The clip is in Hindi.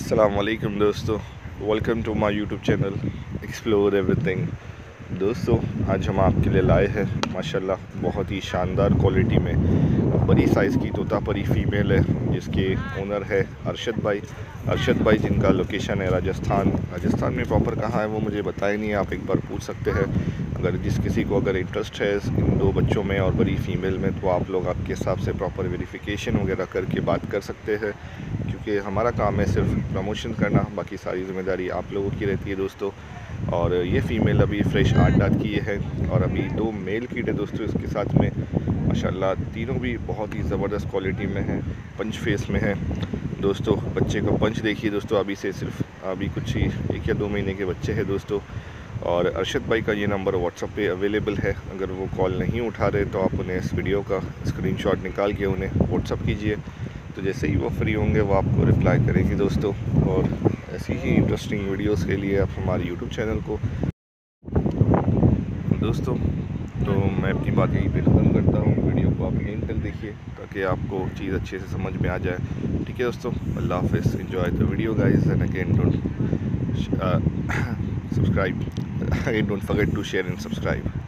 अस्सलामुअलैकुम दोस्तों, welcome to my YouTube channel explore everything. दोस्तों, आज हम आपके लिए लाए हैं माशाल्लाह बहुत ही शानदार क्वालिटी में बड़ी साइज़ की तोतापरी फ़ीमेल है, जिसके ओनर है अरशद भाई, जिनका लोकेशन है राजस्थान में प्रॉपर कहाँ है वो मुझे बताया नहीं है, आप एक बार पूछ सकते हैं। अगर किसी को इंटरेस्ट है इन दो बच्चों में और बड़ी फ़ीमेल में, तो आप लोग आपके हिसाब से प्रॉपर वेरिफिकेशन वगैरह करके बात कर सकते हैं, क्योंकि हमारा काम है सिर्फ प्रमोशन करना, बाकी सारी ज़िम्मेदारी आप लोगों की रहती है दोस्तों। और ये फ़ीमेल अभी फ्रेश 8 दाँत की है और अभी 2 मेल कीट है दोस्तों इसके साथ में। माशाल्लाह तीनों भी बहुत ही ज़बरदस्त क्वालिटी में हैं, पंच फेस में है दोस्तों। बच्चे का पंच देखिए दोस्तों, अभी कुछ ही 1 या 2 महीने के बच्चे हैं दोस्तों। और अरशद भाई का ये नंबर व्हाट्सएप पे अवेलेबल है, अगर वो कॉल नहीं उठा रहे तो आप उन्हें इस वीडियो का स्क्रीनशॉट निकाल के उन्हें व्हाट्सएप कीजिए, तो जैसे ही वो फ्री होंगे वो आपको रिप्लाई करेंगे दोस्तों। और ऐसी ही इंटरेस्टिंग वीडियोस के लिए आप हमारे यूट्यूब चैनल को दोस्तों, तो मैं अपनी बात यहीं पे ख़त्म करता हूँ। वीडियो को आप एंड तक देखिए ताकि आपको चीज़ अच्छे से समझ में आ जाए। ठीक है दोस्तों, अल्लाह हाफ़िज़, enjoy the video guys and again don't subscribe, don't forget to share and subscribe.